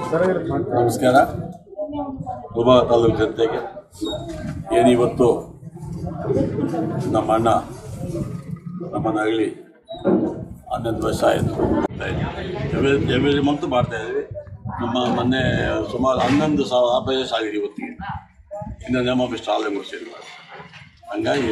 ನಮಸ್ಕಾರ. ಉಪ ತಾಲೂಕು ಜನತೆಗೆ ಏನಿವತ್ತು ನಮ್ಮ ಅಣ್ಣ ನಮ್ಮನ್ನಾಗಲಿ 11 ವರ್ಷ ಆಯಿತು. ಎವ್ರಿ ಮಂತ್ ಮಾಡ್ತಾಯಿದ್ವಿ. ನಮ್ಮ ಮೊನ್ನೆ ಸುಮಾರು 11,000 ಆಪರೇಷನ್ಸ್ ಆಗಿದೆ ಇವತ್ತಿಗೆ. ಇನ್ನು ನೇಮಾಭಿಷ್ಟ ಆಲಂಗೊಳಿಸಿಲ್ಲ. ಹಂಗಾಗಿ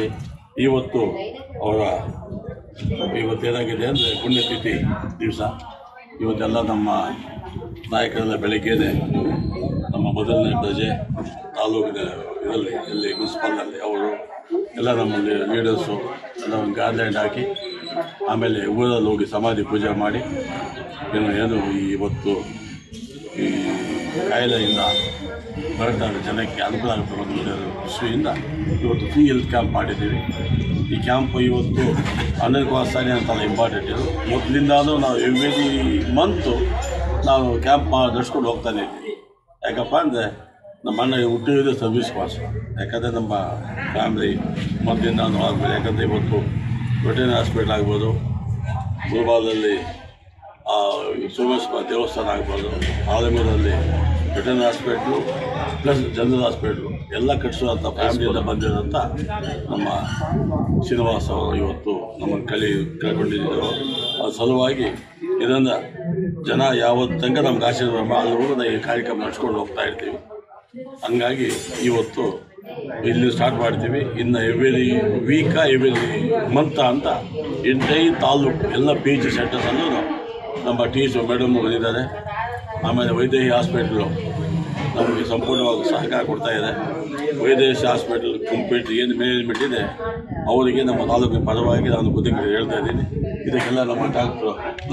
ಇವತ್ತೇನಾಗಿದೆ ಅಂದರೆ ಪುಣ್ಯತಿಥಿ ದಿವಸ ಇವತ್ತೆಲ್ಲ ನಮ್ಮ ನಾಯಕರೆಲ್ಲ ಬೆಳಗ್ಗೆನೆ ನಮ್ಮ ಮೊದಲನೇ ದರ್ಜೆ ತಾಲೂಕಿನ ಇದರಲ್ಲಿ ಇಲ್ಲಿ ಮುನ್ಸಿಪಲ್ನಲ್ಲಿ ಅವರು ಎಲ್ಲ ನಮ್ಮಲ್ಲಿ ಲೀಡರ್ಸು ಎಲ್ಲ ಒಂದು ಗಾರ್ಲ್ಯಾಂಡ್ ಹಾಕಿ ಆಮೇಲೆ ಊರಲ್ಲಿ ಹೋಗಿ ಸಮಾಧಿ ಪೂಜೆ ಮಾಡಿ ಏನು ಇವತ್ತು ಈ ಕಾಯಿಲೆಯಿಂದ ಬರ್ತಾ ಜನಕ್ಕೆ ಅನುಕೂಲ ಆಗುತ್ತೆ ಒಂದು ದೃಷ್ಟಿಯಿಂದ ಇವತ್ತು ಫ್ರೀ ಹೆಲ್ತ್ ಕ್ಯಾಂಪ್ ಮಾಡಿದ್ದೀವಿ. ಈ ಕ್ಯಾಂಪ್ ಇವತ್ತು 11 ವರ್ಷನೇ ಅಂತಲ್ಲ ಇಂಪಾರ್ಟೆಂಟ್. ಇದು ಮೊದಲಿಂದಾದರೂ ನಾವು ಎವ್ರಿ ಮಂತು ನಾವು ಕ್ಯಾಂಪ್ ನಡೆಸ್ಕೊಂಡು ಹೋಗ್ತಾನೆ ಇದ್ದೀವಿ. ಯಾಕಪ್ಪ ಅಂದರೆ ನಮ್ಮ ಅಣ್ಣ ಹುಟ್ಟಿರೋದು ಸರ್ವಿಸ್ ಪಾಸ್. ಯಾಕಂದರೆ ನಮ್ಮ ಫ್ಯಾಮ್ಲಿ ಮೊದಲಿಂದ ಆಗ್ಬೋದು. ಯಾಕಂದರೆ ಇವತ್ತು ವೆಟರ್ನರಿ ಹಾಸ್ಪಿಟ್ಲ್ ಆಗ್ಬೋದು, ಗುಲ್ಬರ್ಗದಲ್ಲಿ ಸೋಮೇಶ್ವರ ದೇವಸ್ಥಾನ ಆಗ್ಬೋದು, ಆಲಮೂರಲ್ಲಿ veterinary hospital plus general hospital ಎಲ್ಲ ಕಟ್ಟಿಸುವಂಥ ಫ್ಯಾಮಿಲಿಯಿಂದ ಬಂದಿರೋಂಥ ನಮ್ಮ ಶ್ರೀನಿವಾಸ್ ಅವರು ಇವತ್ತು ನಮ್ಮನ್ನು ಕಳ್ಕೊಂಡಿದ್ದರು. ಅದ್ರ ಸಲುವಾಗಿ ಇದನ್ನು ಜನ ಯಾವತ್ತು ತನಕ ನಮ್ಗೆ ಆಶೀರ್ವಾದ ಅಲ್ಲಿವರೆಗೂ ನಾವು ಈ ಕಾರ್ಯಕ್ರಮ ನಡೆಸ್ಕೊಂಡು ಹೋಗ್ತಾ ಇರ್ತೀವಿ. ಹಂಗಾಗಿ ಇವತ್ತು ಇಲ್ಲಿ ಸ್ಟಾರ್ಟ್ ಮಾಡ್ತೀವಿ. ಇನ್ನು ಎವ್ರಿ ಎವ್ರಿ ಮಂತ್ ಅಂತ ಎಂಟೈದು ತಾಲೂಕು ಎಲ್ಲ ಪಿ ಜಿ ಸೆಂಟರ್ಸಲ್ಲೂ ನಮ್ಮ ಟೀಚರ್ ಮೇಡಮ್ ಬಂದಿದ್ದಾರೆ. ಆಮೇಲೆ ವೈದ್ಯಕೀಯ ಹಾಸ್ಪಿಟ್ಲು ನಮಗೆ ಸಂಪೂರ್ಣವಾಗಿ ಸಹಕಾರ ಕೊಡ್ತಾ ಇದೆ. ವೈದ್ಯಕೀಯ ಹಾಸ್ಪಿಟಲ್ ಕಂಪ್ಲೀಟ್ ಏನು ಮ್ಯಾನೇಜ್ಮೆಂಟ್ ಇದೆ ಅವರಿಗೆ ನಮ್ಮ ತಾಲೂಕಿನ ಪರವಾಗಿ ನಾನು ಬುದ್ಧಿಗೆ ಹೇಳ್ತಾ ಇದ್ದೀನಿ. ಇದಕ್ಕೆಲ್ಲ ನಮ್ಮ ಡಾಕ್ಟ್ರು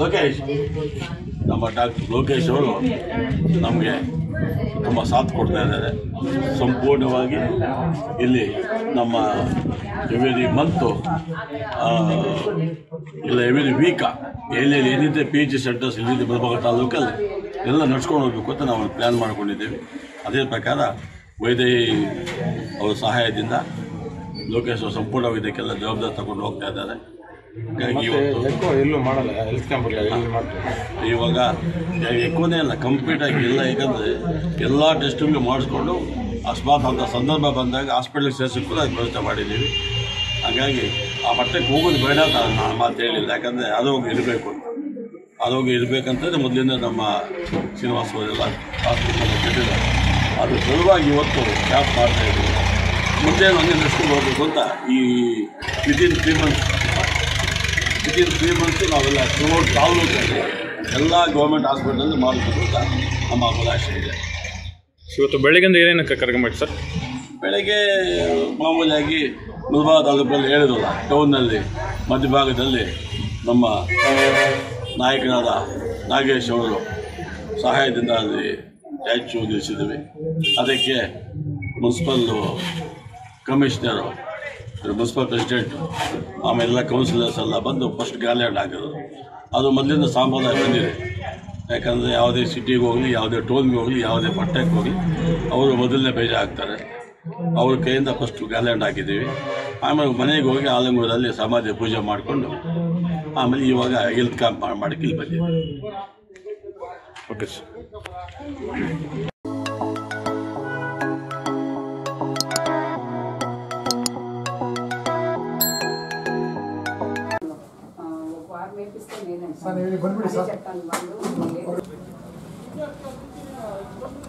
ಲೋಕೇಶ್ ಅವರು ನಮಗೆ ತುಂಬ ಸಾಥ್ ಕೊಡ್ತಾ ಇದ್ದಾರೆ. ಸಂಪೂರ್ಣವಾಗಿ ಇಲ್ಲಿ ನಮ್ಮ ಎವ್ರಿ ಮಂತು ಇಲ್ಲ ಎವ್ರಿ ವೀಕ ಎಲ್ಲೆಲ್ಲಿ ಏನಿದೆ ಪಿ ಜಿ ಸೆಂಟರ್ಸ್ ಇಲ್ಲಿದೆ ಬರಬೇಕು ತಾಲೂಕಲ್ಲಿ ಎಲ್ಲ ನಡ್ಸ್ಕೊಂಡು ಹೋಗಬೇಕು ಅಂತ ನಾವು ಪ್ಲ್ಯಾನ್ ಮಾಡ್ಕೊಂಡಿದ್ದೀವಿ. ಅದೇ ಪ್ರಕಾರ ವೈದ್ಯಕೀಯ ಅವರ ಸಹಾಯದಿಂದ ಲೋಕೇಶ್ ಅವರು ಸಂಪೂರ್ಣವಾಗಿ ಇದಕ್ಕೆಲ್ಲ ಜವಾಬ್ದಾರಿ ತಗೊಂಡು ಹೋಗ್ತಾ ಇದ್ದಾರೆ. ಹಾಗಾಗಿ ಎಲ್ಲೂ ಮಾಡಲ್ಲ ಹೆಲ್ತ್ ಕ್ಯಾಂಪ್ ಇವಾಗ ఎక్కువನೇ ಅಲ್ಲ ಕಂಪ್ಲೀಟಾಗಿ ಎಲ್ಲ. ಯಾಕಂದರೆ ಎಲ್ಲ ಟೆಸ್ಟಿಂಗ್ ಮಾಡಿಸ್ಕೊಂಡು ಅಕಸ್ಮಾತ್ ಅಂತ ಸಂದರ್ಭ ಬಂದಾಗ ಹಾಸ್ಪಿಟ್ಲಿಗೆ ಸೇರಿಸೋಕ್ಕೂ ಕೂಡ ವ್ಯವಸ್ಥೆ ಮಾಡಿದ್ದೀವಿ. ಹಾಗಾಗಿ ಆ ಮಟ್ಟಕ್ಕೆ ಹೋಗೋದು ಬೇಡ ಅಂತ ನಾನು ಮಾತು ಹೇಳಿಲ್ಲ. ಯಾಕಂದರೆ ಆರೋಗ್ಯ ಇರಬೇಕು ಅಂತ. ಆರೋಗ್ಯ ಇರಬೇಕಂತಂದರೆ ಮೊದಲಿಂದ ನಮ್ಮ ಶ್ರೀನಿವಾಸ ಅವರೆಲ್ಲ ಹಾಸ್ಪಿಟಲ್ ಕೆಟ್ಟಿದ್ದಾರೆ. ಅದ್ರ ಸಲುವಾಗಿ ಇವತ್ತು ಕ್ಯಾಂಪ್ ಮಾಡ್ತಾಯಿದ್ದೀವಿ. ಮುಂದೆ ಹಂಗೆ ನಡೆಸ್ಕೊಂಡು ಹೋಗಬೇಕು ಅಂತ ಈ ವಿತಿನ್ 3 ಮಂತ್ಸ್ ನಾವೆಲ್ಲ ಥ್ರೂಔಟ್ ತಾಲೂಕಲ್ಲಿ ಎಲ್ಲ ಗೌರ್ಮೆಂಟ್ ಹಾಸ್ಪಿಟಲಲ್ಲಿ ಮಾಡಬೇಕು ಅಂತ ನಮ್ಮ ಅಭಿಲಾಷೆ ಇದೆ. ಇವತ್ತು ಬೆಳಗ್ಗೆಯಿಂದ ಏನೇನು ಕಾರ್ಯಕ್ರಮ ಮಾಡಿ ಸರ್? ಬೆಳಗ್ಗೆ ಮಾಮೂಲಿಯಾಗಿ ಗುಲ್ಬರ್ಗ ತಾಲೂಕಲ್ಲಿ ಹೇಳಿದ್ರಲ್ಲ, ಟೌನ್ನಲ್ಲಿ ಮಧ್ಯಭಾಗದಲ್ಲಿ ನಮ್ಮ ನಾಯಕರಾದ ನಾಗೇಶ್ ಅವರು ಸಹಾಯದಿಂದ ಅಲ್ಲಿ ಸ್ಟ್ಯಾಚ್ಯೂ ನಿಲ್ಲಿಸಿದ್ವಿ. ಅದಕ್ಕೆ ಮುನ್ಸಿಪಲ್ಲು ಕಮಿಷನರು, ಮುನ್ಸಿಪಲ್ ಪ್ರೆಸಿಡೆಂಟು, ಆಮೇಲೆಲ್ಲ ಕೌನ್ಸಿಲರ್ಸ್ ಎಲ್ಲ ಬಂದು ಫಸ್ಟ್ ಗಾರ್ಲ್ಯಾಂಡ್ ಹಾಕಿದ್ರು. ಅದು ಮೊದಲಿಂದ ಸಂಪ್ರದಾಯ ಬಂದಿದೆ. ಯಾಕಂದರೆ ಯಾವುದೇ ಸಿಟಿಗೆ ಹೋಗಲಿ, ಯಾವುದೇ ಟೋಲ್ಗೆ ಹೋಗಲಿ, ಯಾವುದೇ ಪಟ್ಟಕ್ಕೆ ಹೋಗಲಿ ಅವರು ಮೊದಲನೇ ಬೇಜ ಹಾಕ್ತಾರೆ. ಅವ್ರ ಕೈಯಿಂದ ಫಸ್ಟ್ ಗಾರ್ಲ್ಯಾಂಡ್ ಹಾಕಿದ್ದೀವಿ. ಆಮೇಲೆ ಮನೆಗೆ ಹೋಗಿ ಆಲಂಗೂರಲ್ಲಿ ಸಮಾಧಿ ಪೂಜೆ ಮಾಡಿಕೊಂಡು ಆಮೇಲೆ ಇವಾಗ ಹೆಲ್ತ್ ಕ್ಯಾಂಪ್ ಮಾಡಿ ಇಲ್ಲಿ ಬಂದಿದ್ದೀವಿ. Okay sir. ಸರ್ ಬಂದ್ಬಿಡಿ ಸರ್.